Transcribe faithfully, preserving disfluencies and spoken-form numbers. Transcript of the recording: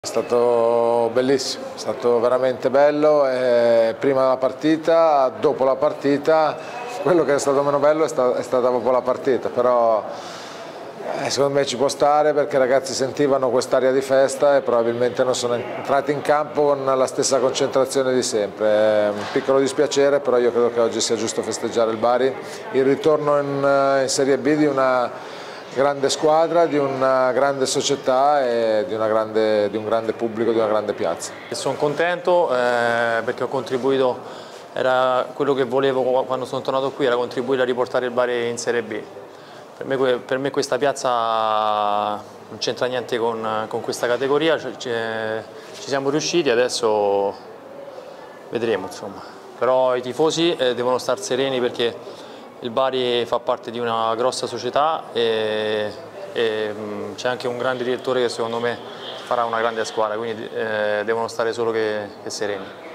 È stato bellissimo, è stato veramente bello, e prima della partita, dopo la partita, quello che è stato meno bello è, sta, è stata proprio la partita, però eh, secondo me ci può stare perché i ragazzi sentivano quest'aria di festa e probabilmente non sono entrati in campo con la stessa concentrazione di sempre. È un piccolo dispiacere, però io credo che oggi sia giusto festeggiare il Bari, il ritorno in, in Serie B di una grande squadra, di una grande società e di, una grande, di un grande pubblico, di una grande piazza. Sono contento eh, perché ho contribuito, era quello che volevo quando sono tornato qui, era contribuire a riportare il Bari in Serie B. Per me, per me questa piazza non c'entra niente con, con questa categoria, ci, ci siamo riusciti, adesso vedremo insomma. Però i tifosi eh, devono stare sereni perché il Bari fa parte di una grossa società e, e c'è anche un grande direttore che secondo me farà una grande squadra, quindi eh, devono stare solo che, che sereni.